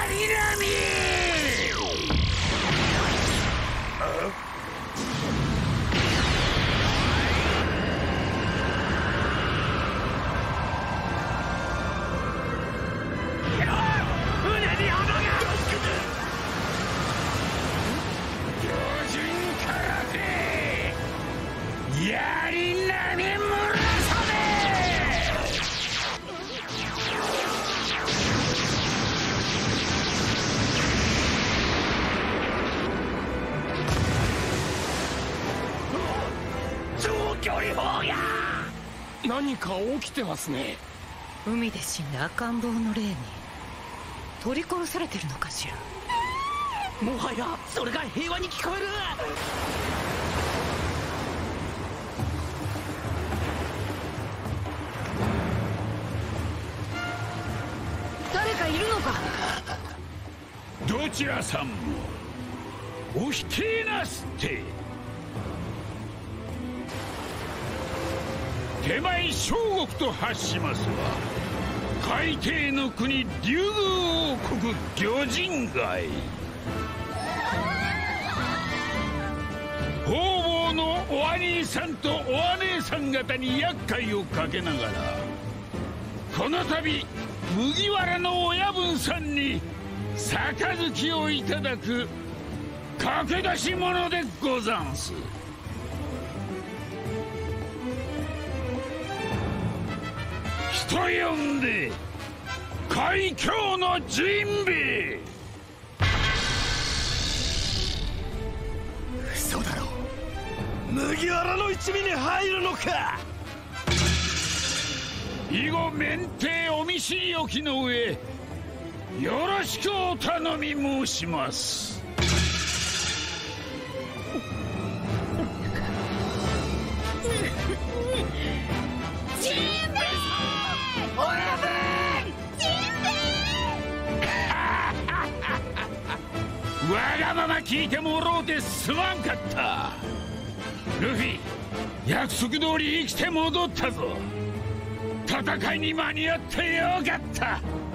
りなみ。やりなみむらさめ。長距離砲や。 何か起きてますね。 海で死んだ赤ん坊の霊に取り殺されてるのかしら。 もはやそれが平和に聞こえる。 誰かいるのか。 どちらさんもお引きなすって。手前小国と発しますは海底の国竜宮王国魚人街。方々のお兄さんとお姉さん方に厄介をかけながらこの度麦わらの親分さんに杯をいただく駆け出し者でござんす。人呼んで海峡のジンベエ。 嘘だろ。麦わらの一味に入るのか。 以後免停お見知りおきの上よろしくお頼み申します。 ジンベエ親分ジンベエわがまま聞いてもろうてすまんかった。ルフィ約束通り生きて戻ったぞ。戦いに間に合ってよかった。